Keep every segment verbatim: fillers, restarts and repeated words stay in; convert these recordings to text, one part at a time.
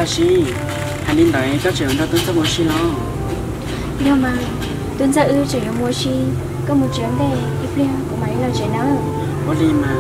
cái gì hai linh đấy cho chuyện đó tôi sẽ mua xí nó nhưng mà tôi ra ư chuyện mua xí có một chuyện đây ít liền của mấy là chuyện đó có đi mà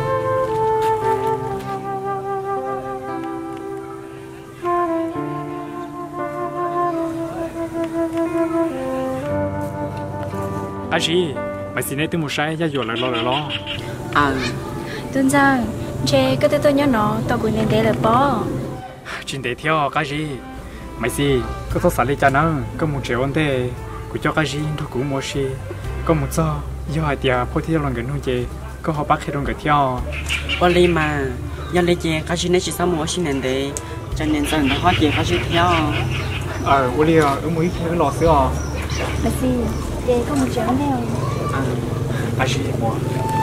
anh chị mày xin tôi một sai, giá dọa lại lo lại lo. À, tôi rằng, chế cái tôi nhớ nó, tao cũng nên để là bỏ. Chuyện để theo cái gì, mày xin, có thốt sản lên cho nó, có một triệu anh thế, của cho cái gì nó cũng mua gì, có một số, do hai tia, có thể làm cái nuôi gì, có họ bắt khi làm cái theo. có đi mà, giờ lấy gì cái gì này chỉ sao mua xí này để, cho nên giờ nó hóa tiền cái gì theo. Ờ, tôi đi à, tôi mới khi nó lọt xíu. Mày xin. Để có một chuyện theo. À, anh chị mua.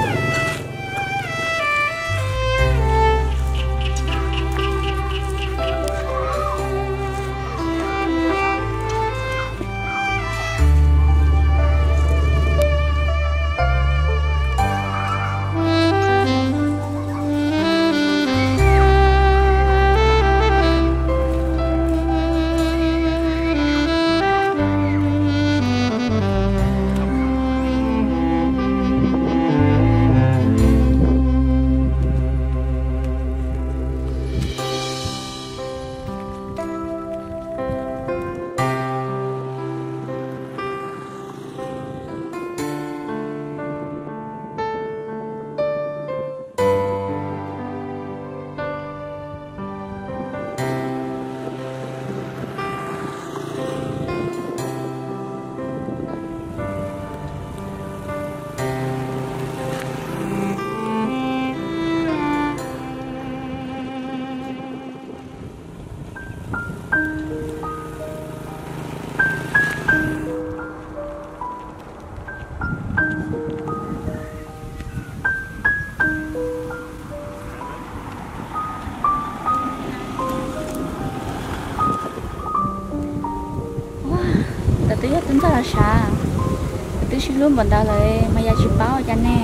Tôi biết tính ra là sao tôi xin luôn bọn taเลยมายาชิบ้าจันแน่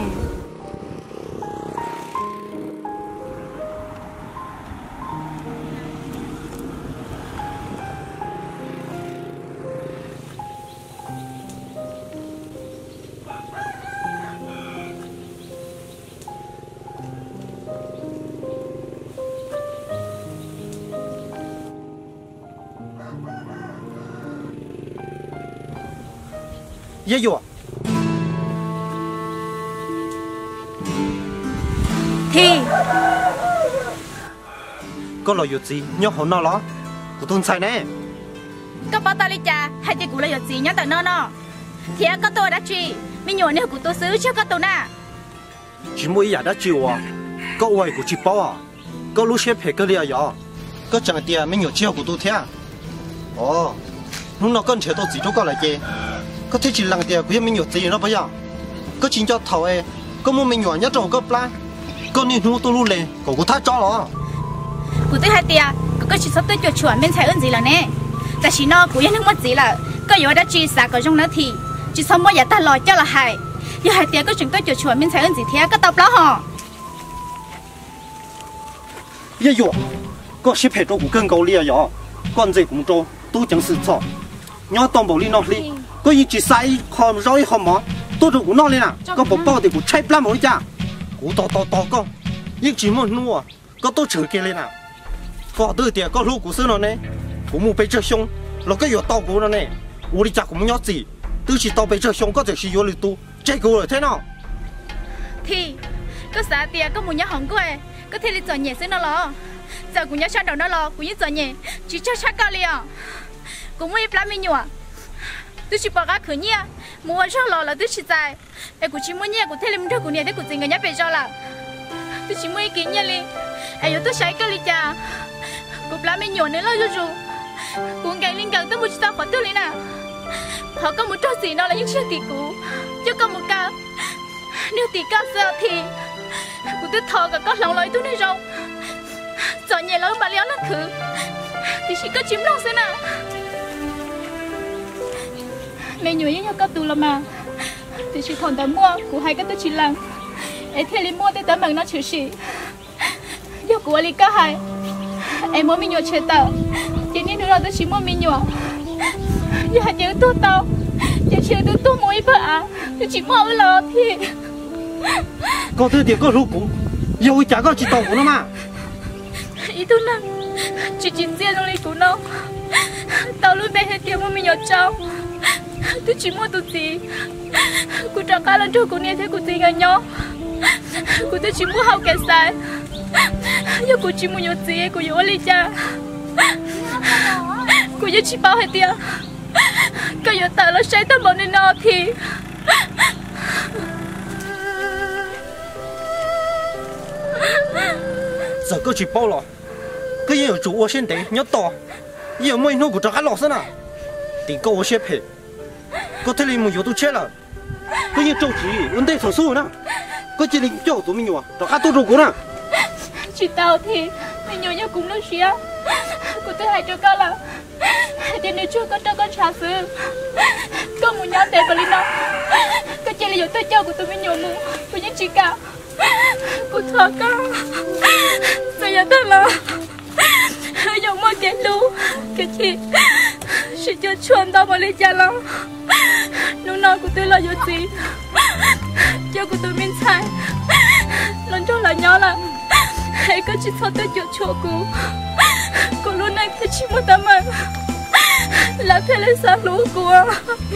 也有。 thì có lo gì nhớ hồn nó lo, của tôi sai nè. có bao tao đi cha hai chị cụ là gì nhớ tao nó nó thì có tôi đã truy mình nhổ nếu của tôi xứ chứ có tôi nè chỉ mỗi nhà đã chịu à, có ai của chị bao à, có lúc xếp phải cái gì à, có chẳng tiền mình nhổ chiêu của tôi thế à. Ồ, lúc nào con trẻ tôi chỉ cho con lại kia. Có thể chỉ lăng tiền của mình nhiều gì nó bây giờ, có chính cho thầu ấy, có mua mình nhỏ nhất trong cái plan, có nên nuôi tôi luôn lên, có của thắt cho nó. của tôi hai tiền, có chỉ sắp tới chuột chuột mình sai ơn gì là nè,แต่chỉ nó của những mất gì là, có yếu đã chi xả có trong nó thì, chỉ xong mỗi giờ ta lo cho là hại, giờ hai tiền có chúng tôi chuột chuột mình sai ơn gì thế, có tập đó hả? Ye yo, có xếp hết trong của cơn cầu lia yo, con gì cũng cho, tôi chẳng sự sợ, nhớ toàn bộ li nó li. Có gì chỉ sai không rồi không mà tôi được cũng nói lên à có bộ bao thì cũng chạy lắm rồi cha cũng to to to con nhưng chỉ một nua có tôi chửi kia lên à có từ tiền có lúc của xưa nó này cũng mua bây giờ xong nó cái yếu tao của nó này u đi chả cũng nhớ gì tôi chỉ tao bây giờ xong có thể sử dụng được tu chạy của rồi thế nào thì có xã tiền có một nhớ hỏng quê có thể đi chọn nhẹ xứ nó lo giờ cũng nhớ sang đầu nó lo cũng như chọn nhẹ chỉ cho chắc cao liền cũng muốn ít lắm mình nhua tôi chỉ bảo các khử nhia mua cho lò là tôi chỉ dài em cũng chỉ muốn nhia cũng thấy lên được cũng nhia để cũng tình người nhá về cho là tôi chỉ muốn ý kiến nhia đi em tôi sai cái gì cha cũng làm mình nhổn nữa lo cho chú cũng càng linh càng tôi muốn sao khỏi tôi lên à họ có một trò gì nó là những chuyện kỳ cú chứ có một cao nếu tỷ cao giờ thì cũng tôi thò cả con lòng lối tôi này rồi chọn nhẹ lối mà léo lắc khử thì chỉ có chim lòng thế nào mẹ nhủ với nhau cấp tù là mà thì chỉ thằng tớ mua của hai cái tớ chỉ làm ấy thì mua tới tớ bằng nó chửi xỉ giờ của Ali cả hai em muốn mình nhủ chơi tớ lo tôi chỉ muốn mình nhọ giờ nhớ tôi tao giờ chiều tôi tôi muốn vợ à tôi chỉ muốn lo thì có thứ thì có rú cũng yêu chả có chỉ tàu của nó mà ý tôi là chỉ chỉ riêng trong này của nó tao luôn bé hết tiền mà mình nhớ cháu tôi chỉ muốn tôi gì cô chẳng cả lần trước cô nghe thấy cô gì ngay nhau cô tôi chỉ muốn học cái sai giờ cô chỉ muốn nhớ gì cô nhớ lấy cha cô nhớ chỉ bao hết tiền cô nhớ tao là sai tao bảo nên nó thì giờ có chỉ bao rồi cái gì ở chủ ở trên đấy nhớ to giờ mấy nó của chẳng cả lọ nữa thì có ở trên phải có thể là một yếu tố chết rồi cái gì trâu chỉ vấn đề thổ số nữa có chỉ định cho tụi mình nhỉ chẳng cả tôi đâu cũng nè chị tao thì mình nhớ nhau cũng nó xía cô tôi hay cho con là thì nếu chưa có cho con trả sư con muốn nhắn để vào lên đó cái chỉ là yếu tố cho của tụi mình nhớ mù của những chị cả cô thua con bây giờ tôi là giống một cái lú cái chị chị cho chuồn tao mà lấy cha lắm lúc nào của tôi là yếu gì cho của tôi mình sai lần trước là nhỏ là hãy có chị cho tôi chỗ chỗ cô cô luôn này cái chị một tấm mà là thế là sao lú của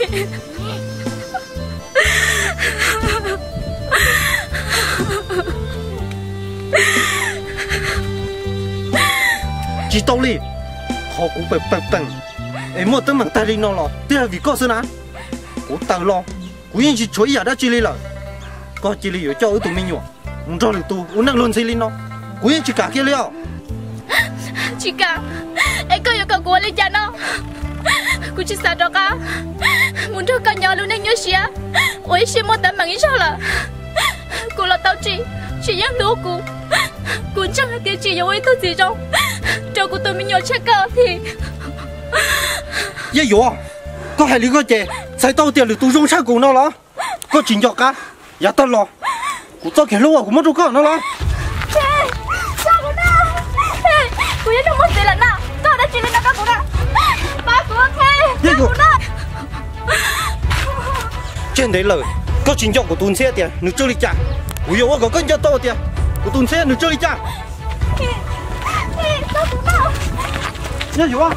chỉ tao đi họ cũng bận bận bận em mua tấm bằng tay đi nó lo thế là vì có sự nào cũng tao lo cũng yên chỉ chối giờ đã chỉ đi rồi có chỉ đi ở cho ở tụi mình nhỉ muốn cho được tụ muốn năng luôn xây lên nó cũng yên chỉ cả kia liệu chị cả em có yêu cầu của lên cha nó cô chỉ sợ đó cả muốn cho con nhỏ luôn nên nhớ xía ôi xí mua tấm bằng ý sao là cô là tao chị chị nhắc lúa cô cô chẳng là tiền chị giống ấy tôi gì đâu cho cô tôi mình nhớ chắc cơ thì vậy dụ có hai lý có chè sai tao tiền được tụ rong sang cùng nó lo có chuyện cho cả giờ tao lo cô tao kể lâu à cũng mất đâu có nó lo sao cô nào cô nhớ trong một tiền lần nào có đã chuyện lên nào cô nào ba cô thế cô nào trên đấy lời có chuyện cho của tuần xe tiền nước chơi đi chả ui dồi có cân cho to tiền của tuần xe nước chơi đi chả sao cô nào nhớ dụ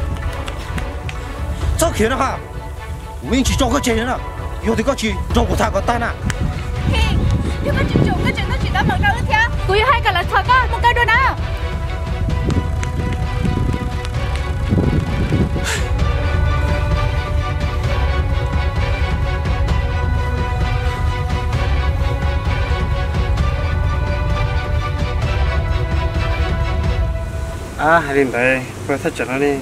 sao khiến nó hả mình chỉ cho cái chuyện nữa yêu thì có chuyện cho của thằng có tai nạn nhưng mà chuyện chủ cái chuyện đó chuyện đó bằng đâu thế cô yêu hai cả là thật á một cái đôi nào à hai bên đây vừa thật chặt nó đi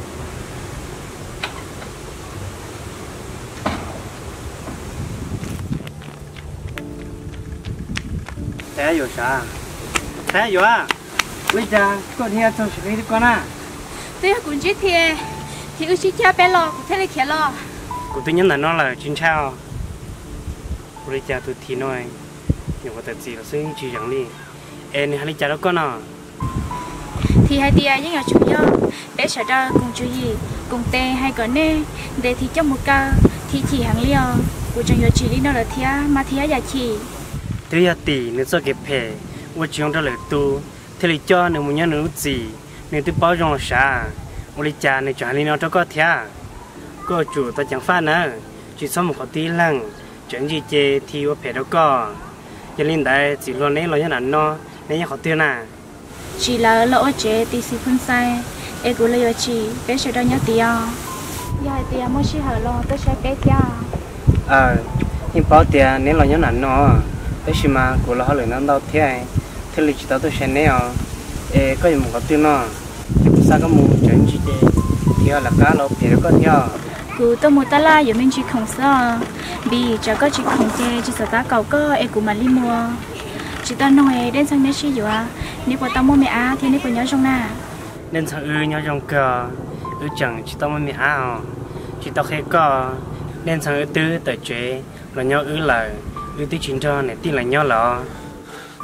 thế rồi sao thế rồi à bây giờ con nghe trong sự đi con à tôi cũng chỉ thì thì ước chỉ cha bé lo thế là khé lo của tôi nhắn là nó là chính sao bây giờ tôi thì nói nhiều cái gì là suy nghĩ chẳng đi em hai cha đó con à thì hai tia những người chủ nhau bé sợ ra cùng chú gì cùng tê hay có nè để thì trong một ca thì chỉ hàng liều của trong nhiều chỉ đi nó là thia mà thia giả chỉ tôi giờ tỷ nếu cho cái phe tôi chỉ用这来读thế là cho nếu muốn nhớ nữa gì nếu tôi bảo rằng sao tôi cha nếu chọn đi nó cho có thia có chủ tôi chẳng phá nữa chỉ sống một cái tí lăng chuyện gì chơi thì tôi phải đâu có cho nên đây chỉ luôn đấy là như là nó nên họ tiêu nè chỉ là lỗ chế tí xí phun sai em cũng lấy chỉ bé sẽ đau nhớ tia giờ tia mới chỉ hở lo tôi sẽ bé tia ờ nhưng bảo tia nếu là như là nó thế thì mà của nó lời nó đâu thế thế là chỉ tao tôi sẽ nè ê có một cái tiêu nó sao có một chuyện gì thế thì là cá nó phải có theo cứ tôi một ta la giờ mình chỉ không sao vì chỉ có chỉ không chơi chỉ sợ ta cầu có em cũng mà đi mua chỉ ta nói đến sang mấy xí rồi à nếu mà tao mua mẹ á thì nếu có nhớ trong na nên sao ư nhớ trong cờ ư chẳng chỉ tao mua mẹ á chỉ tao khai có nên sao ư tư tới chế là nhớ ư lời ư tư chuyện cho này tin là nhớ lọ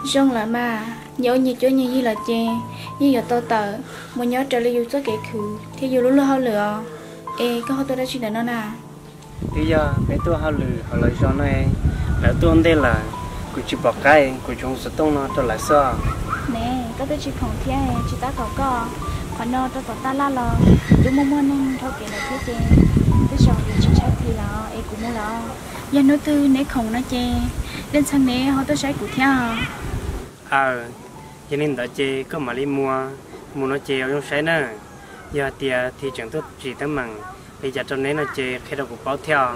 Rong lại mà nhớ như chỗ như là chè như giờ to tờ một nhớ trở lại yêu cho kẻ khử thì yêu lúc lúc hơn lửa ê có họ tôi đã chuyện đó nè bây giờ cái tôi họ lử họ lấy cho nó là tôi đây là của chị bỏ cái của chúng sẽ tung nó trở lại sao nè có tôi chỉ phòng thế chỉ ta có có còn nó tôi có ta la lo đúng mong mong nên thôi kể là thế chè tôi chọn thì chỉ chắc thì là ê cũng mua là giờ nói tư nè không nó chè lên sang nè họ tôi sẽ cụ theo à cho nên đã chè có mà đi mua mua nó chè trong xe nữa giờ thì thì chẳng tốt chỉ tấm bằng bây giờ trong này nó chè khi đâu cũng báo theo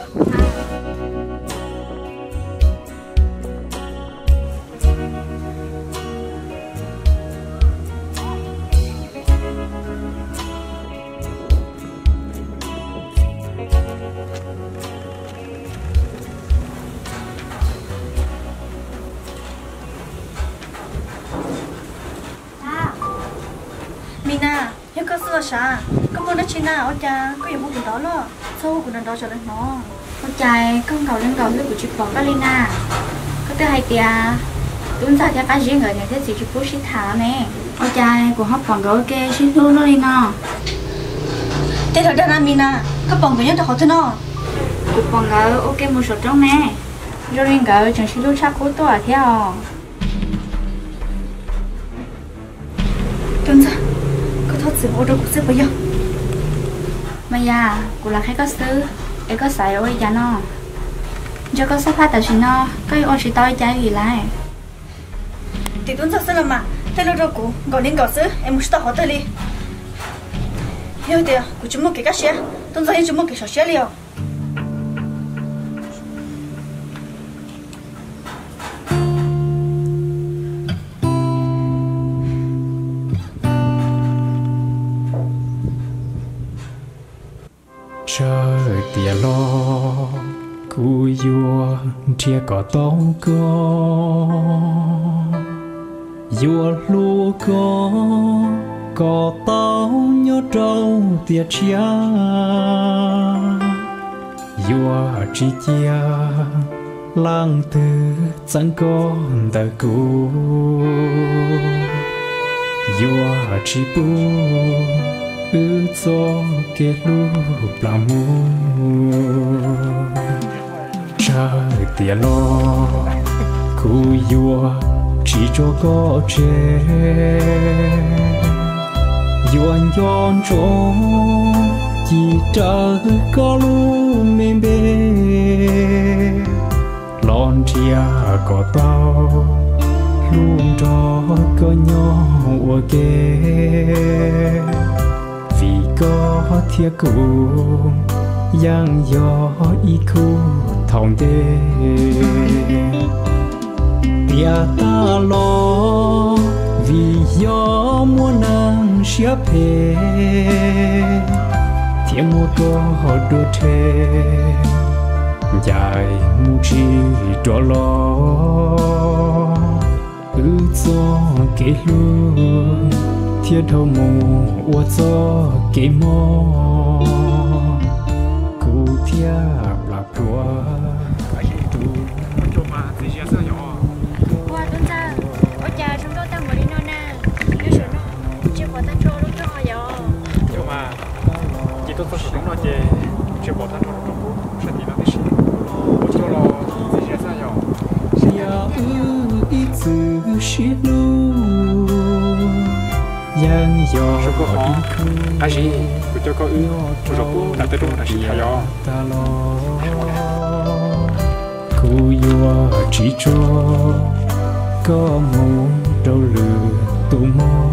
Mina, hiện có sữa sao? Có muốn nó chín nào ở cha, có dùng một cái đó lo, sau của nó đó trở lên nó. Con trai con cầu lên cầu với của chị bỏ cái Lina, có cái hai tia, tuấn ra cho cái gì người này thế gì chị bố xin thả nè. Con trai của họ còn gấu kê xin thu nó Lina. Thế thật ra là Mina, các bọn của nhau đã khó thế nào? Của bọn gấu ok một số trong nè, rồi Lina gấu chẳng xin lúc chắc cố tôi à theo. Tuấn ra. Thật sự ô đâu cũng xếp bây giờ mà ya của là khách có sư ấy có xài ôi cha nó cho có sắp phát tại chuyện nó cái ôi chỉ tôi trái gì lại thì tuấn thật sự là mà thế lâu rồi cụ gọi đến gọi sư em muốn tao hỏi tới đi hiểu chưa của chúng một cái cách xe tuấn ra chúng một cái sổ xe liều trời tia lo cú vua chia cỏ tông co vua lu co cỏ tông nhớ trâu tia chia vua chỉ chia lang từ chẳng con ta cú vua chỉ bu ư cho cái lúc làm mù trời tia lo cú vua chỉ cho có trẻ vua nhon trốn chỉ chờ có lúc mềm bê lon chia có tao luôn cho có nhau ở kề có thiệt cùng yang gió ý khu thòng đê tia ta lo vì gió mùa nắng xếp hè thiệt mua có đôi thề dài mu chi trọ lo ư cho kể luôn thiên thâu mù ô cho kỹ mò cụ thia là tua cái gì tu cho mà gì gì sao nhỏ qua tuần ra ở nhà chúng tôi đang ngồi đi nè nếu sửa nó chưa bỏ tay trôi lúc cho họ giờ cho mà chỉ tôi có sử dụng nó chè chưa bỏ tay trôi lúc trong bút sẽ đi nó đi xí cho lo gì gì sao nhỏ giờ ư ít từ xí lu yang yo đi khu ai gì của cho có ư cho cho bố đặt tới đâu là chỉ hay yo ta lo khu yo chỉ cho có muốn đâu lừa tụ mò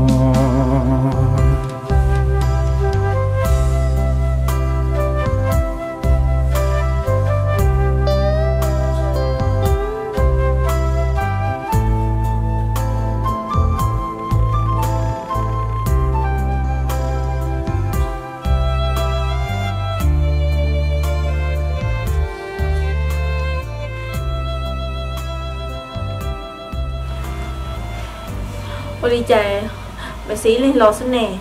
Ôi đi chè, bà xí lên lò xuống nè.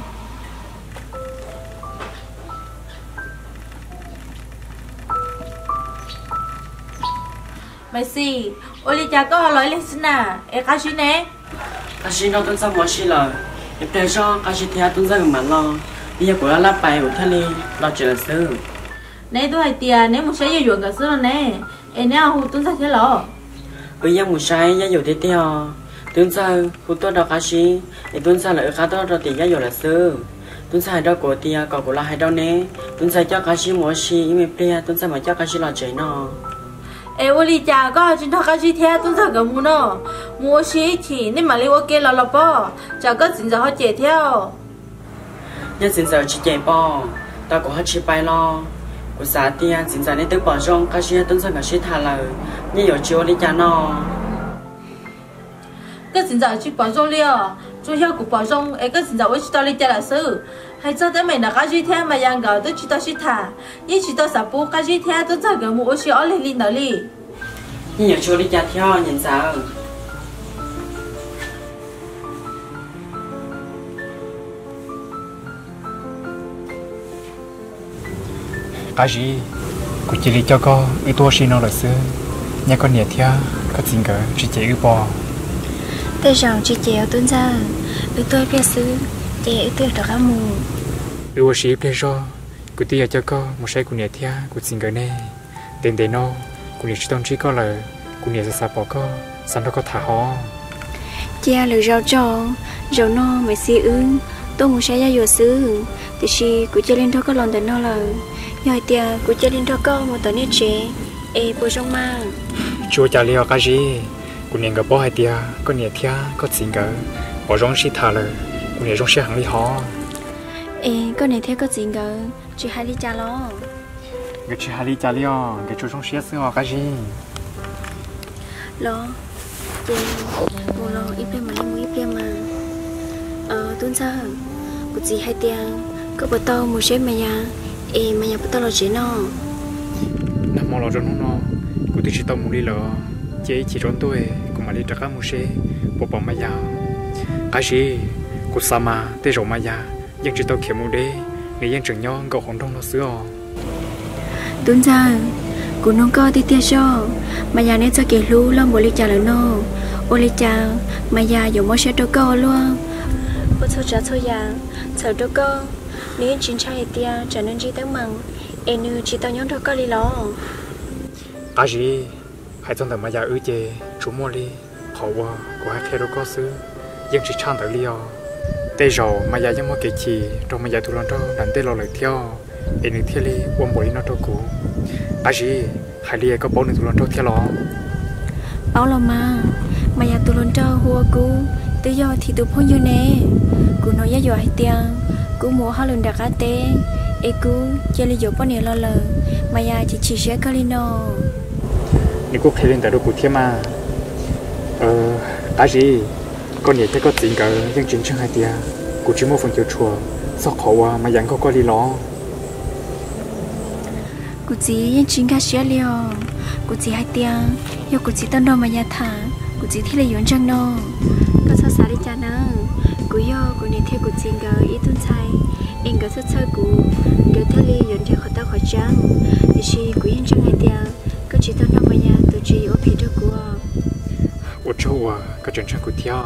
Bà xí, Oli cha có hỏi lên xin à em cá gì nè cá gì nó tuân sao mua xí lời em thấy rõ cá gì theo tuân sao mà lo bây giờ của nó lắp bài của thằng này lo chuyện là sư nè tôi hay tiền nếu một sẽ dùng cái sư nè em nào hụt tuân sao thế lo bây giờ một sai giá dầu thế theo tuân sao hụt tôi đâu cá gì em tuân sao lại cá tôi đâu tiền giá dầu là sư tuân sao đâu của tiền còn của là hay đâu nè tuân sao cho cá gì mua xí em bây tuân sao mà cho cá gì lo chuyện nó em ơi cha có chuyện đó cái gì thế tôi sao cái mua nó mua xí thì nên mà lấy ok là là bao cha có chuyện gì họ chạy theo nhưng chuyện gì chỉ chạy bao tao cũng hết chỉ bay lo của xã tiền chuyện gì nên tự bỏ rong cái gì tôi sao cái gì thà lời như ở chiều đi cha nó cái chuyện gì chỉ bỏ rong liền chủ yếu của bỏ rong em cái chuyện gì chỉ tao lấy cha là sư hay cho tới mình là cái gì thế mà yang gạo tôi chỉ tao chỉ thà nhưng chỉ tao sắp bố cái gì thế tôi sao cái mua xí ở lên lên đó đi như ở chiều đi cha theo nhìn sao cái gì cũng chỉ để cho con ưu tú xin nó là xưa nhà con nhẹ theo có tình cờ chỉ chạy ưu bò tôi rằng chỉ chạy ở tuần ra ưu tú biết xứ chạy ưu tú được cả mù ưu sĩ biết rõ cũng chỉ cho con một sai cũng nhẹ theo cũng tình cờ này đến đến nó cũng nhẹ chỉ tôn chỉ có là cũng nhẹ sẽ bỏ con sao nó có thả họ cha lời rau cho rau no mày xí ưng tôi muốn sai ra vô xứ thì chỉ cũng chỉ lên thôi có lòng để nó là rồi tia cũng cho đến đó có một tờ nét trẻ, e bôi trong mang. Chúa trả lời cái gì? Cũng nên gặp bố hai tia, có nhẹ thia, có xin gỡ, bỏ rong xí thà lời, cũng nhẹ rong xí hàng đi họ. E có nhẹ thia có xin gỡ, chỉ hai đi trả lo. Cái chỉ hai đi trả lời, cái chúa rong xí xưa cái gì? Lo, chị, mua lo ít bên mà lấy mua ít bên mà. Ờ, tuần sau, cũng chỉ hai tia, có bữa tao mua xe mà ya. Ê, mà nhà bắt tao lo chế nó nằm mò lo cho nó nó cụ tự chỉ tao muốn đi lo chế chỉ trốn tôi cũng mà đi trả cá mua xe bộ bóng mà giàu cái gì cụ sa mà tê rổ mà già nhưng chỉ tao kiếm mua đi người dân trưởng nhau gạo hồng đông nó xưa tuấn ra cụ nông co đi tia cho mà nhà nên cho kể lu lo một ly trà lớn nó ô ly trà mà già dùng mua xe đâu co luôn ô thôi trả thôi già chờ đâu co nếu chính trai tia trở nên chỉ tới măng em như chỉ tao nhớ đâu có lý lo cái gì hãy trong tầm mà già ư chê chú mua đi họ qua của hai khe đâu có xứ nhưng chỉ chăn tới liao tê rồi mà già giống một cái gì trong mà già tụi nó đâu đánh tê lo lời theo em như theo đi ôm bồi nó đâu cũ cái gì hãy đi có bốn người tụi nó đâu theo lo báo lo mà mà già tụi nó đâu hùa cũ tự do thì tụi phong như nè cũ nói giá dọa hay tia cú mua hai lần đặc ăn té, e cú chơi li dọc bao nhiêu lo lờ, mà ya chỉ chỉ sẽ cái lino. Nếu cú khai lên tại đâu cú thêm mà, ờ, cái gì, con nhảy thấy có tiền cả, nhưng chính chẳng hay tia, cú chỉ mua phần chiều chùa, sao khổ à, mà vẫn có có li lo. Cú chỉ nhưng chính cái sẽ liò, cú chỉ hay tia, yêu cú chỉ tân đo mà ya thả, cú chỉ thấy là yến trăng no, có sao xả đi cha nè. Cú yo cú này theo cú tiền gỡ ít tuần sai, em gỡ rất sơ cú, gỡ theo li yến theo khỏi tao khỏi trắng, thì chỉ cú yên trăng hay tia, có chỉ tao đâu mà ya, tôi chỉ ở phía đó cú. Ủa châu à, có chuyện chắc cú theo,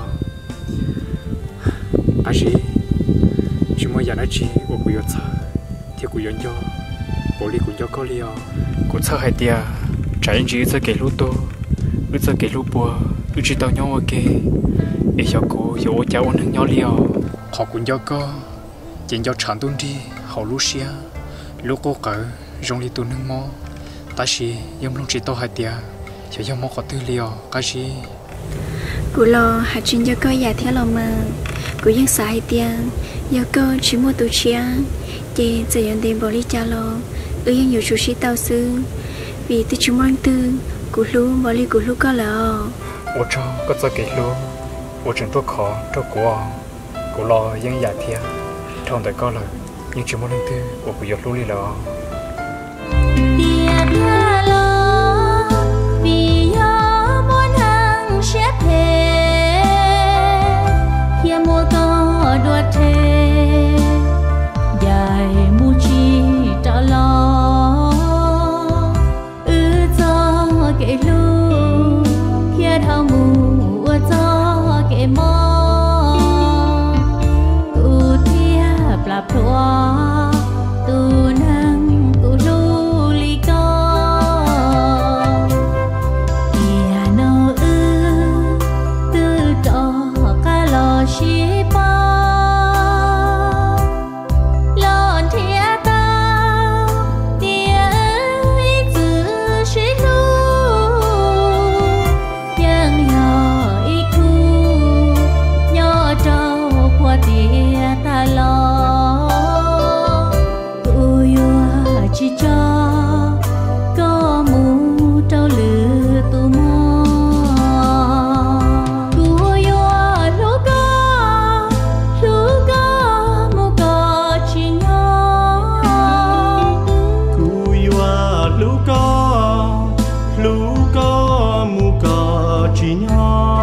à gì, chỉ mới giờ nói chi, ủa cú yo sợ, theo cú yến cho, bố li cú yo có li à, cú sợ hay tia, trái anh chỉ sợ kể lú to, ư sợ kể lú bùa, ư chỉ tao nhau ok. Để cho cô hiểu cháu ăn nhau liao họ cũng cho cô chỉ cho sản tuân đi họ lú xia lú cô cỡ rong đi tuân nước mò ta chỉ yếm luôn chỉ to hai tia cho yếm mò có tư liao cái gì cụ lo hạt chuyên cho cô già theo lo mà cụ dân xã hai tia giờ cô chỉ mua tủ chia chị giờ nhận tiền bỏ đi cha lo ư dân nhiều chủ sĩ tao sư vì tôi chỉ muốn tư cụ lú bỏ đi cụ lú có lỡ ủa cho có cho kể luôn我真多考多过，过了ยังอยากเที่ยวทองแต่ก็เลยยังชิมวันนึงตื้อ我不要努力了。 chỉ cho có mu trâu lửa tu mò cua yo lú có lú có mu có chỉ nhỏ cua yo lú có lú có mu có chỉ nhỏ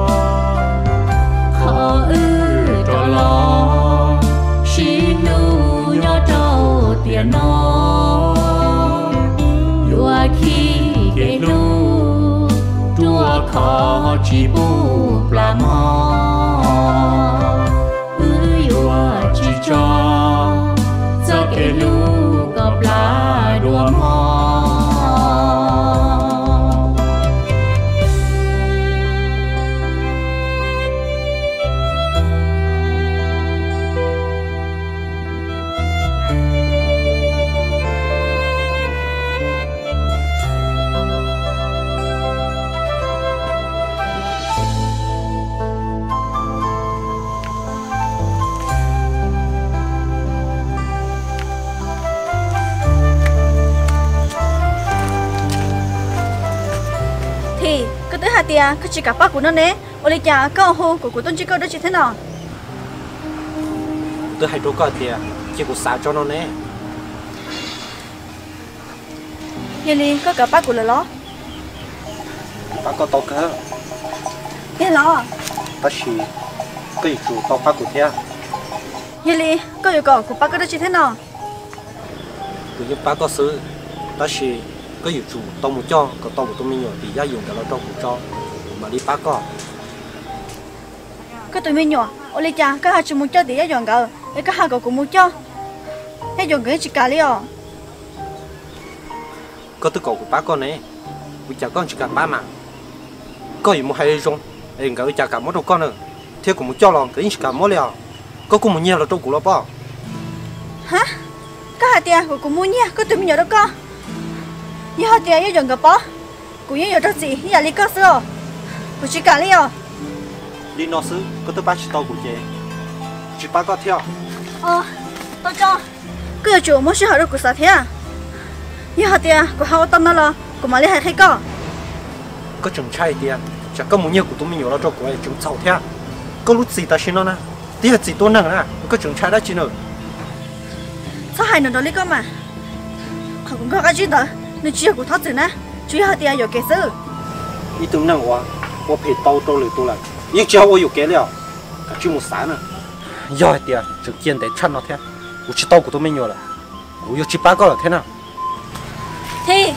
khó ư trâu lo xin nu nhỏ trâu tiền nó khó chỉ bu là mò ư yo chỉ cho cho cái lu gặp lá đùa mò tia cứ chỉ cả bác của nó nè, ôi cha câu hô của của tôi chỉ câu đó chỉ thế nào? Tôi hay trốn coi tia, chỉ của sao cho nó nè. Vậy đi có cả bác của là lo. Bác có tao cơ. Thế lo. Ta chỉ cái chủ tao bác của tia. Vậy đi có yêu cầu của bác đó chỉ thế nào? Cứ như bác có sự, ta chỉ cái chủ tao muốn cho, còn tao muốn tao mình nhờ thì gia dụng cái nó tao muốn cho. Mà đi bác có cái tụi mình nhỏ ôi cha cái hai chúng muốn cho thì giá dọn gạo cái hai cậu cũng muốn cho giá dọn cái chỉ cả đi à có tư cầu của bác con này bây giờ con chỉ cả ba mà có gì muốn hay rong em cái cha cả mỗi đầu con nữa thế cũng muốn cho lòng cái chỉ cả mỗi liền có cũng muốn nhiều là trâu của nó bao hả cái hai tia của cũng muốn nhiều cái tụi mình nhỏ đó con như hai tia giá dọn gạo bao cũng như dọn gì như là lý cơ sữa của chị cả đi à đi nó xứ có tới bác chỉ tao của chị chị bác có theo ờ tao cho cái chỗ muốnซื้อหาđược của sao thế à như hạt tiền của họ tâm nó là của mà lấy hay hay có có chừng trai tiền chẳng có muốn nhiều của tụi mình nhiều là cho của ấy chúng giàu theo có lúc gì ta xin nó nè tiền gì tôi nâng nè có chừng trai đã chỉ nữa sao hai lần đó lấy có mà họ cũng có cái gì đó nên chỉ của thoát gì nè chỉ hạt tiền 有给事一等那我我陪刀刀来多了，一只要我有给了，可就没啥呢。要点就简单穿了天，我去刀骨都没有了，我要去八个了天呐。 thì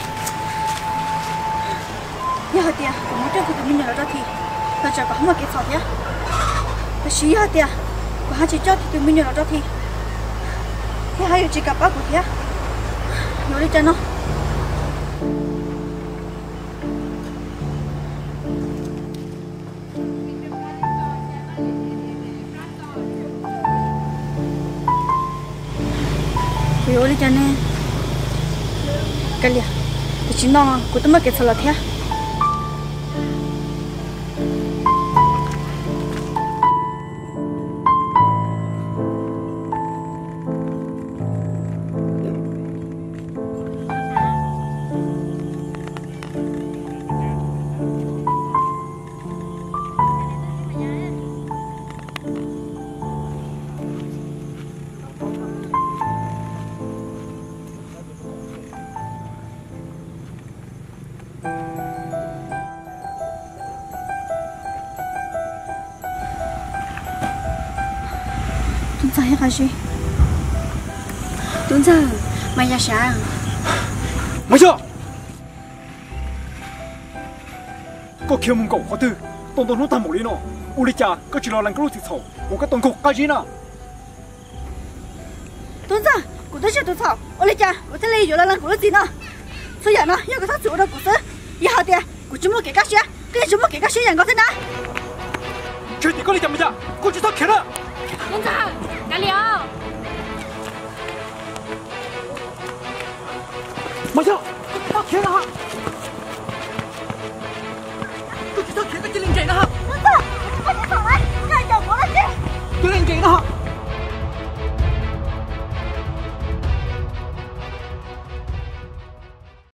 như hạt tiền của mỗi trong của mình nhỏ đó thì là chẳng có một cái sọt nhá là xí hạt tiền của hai chị cho thì tụi mình nhỏ đó thì thì hai chị gặp bác của thế nói đi cho nó rồi đi cho nè cái gì thì chỉ nó của tôi mới kết thúc là thế Saya kasih. Tuấn giờ mày ra sáng. Mày chưa? Có kia mông cậu khó tư, tôn tôn nó tham một lý nó. Uli cha, có chỉ lo làm cái lúc thì xấu, một cái tôn cục cái gì nào? Tuấn giờ, của tôi chưa tuấn xấu. Uli cha, của tôi lấy rồi làm cái lúc gì nào? Sao vậy nó? Nhưng cái thắt chịu đâu của tôi. Giờ hả tiệt, của chúng nó kể các xe, cái chúng nó kể các xe nhận có thế nào? Chuyện gì có lý chậm bây giờ? Cô chỉ thắt kia đó. Tuấn giờ. Cái liều mày chưa? Bác kia hả?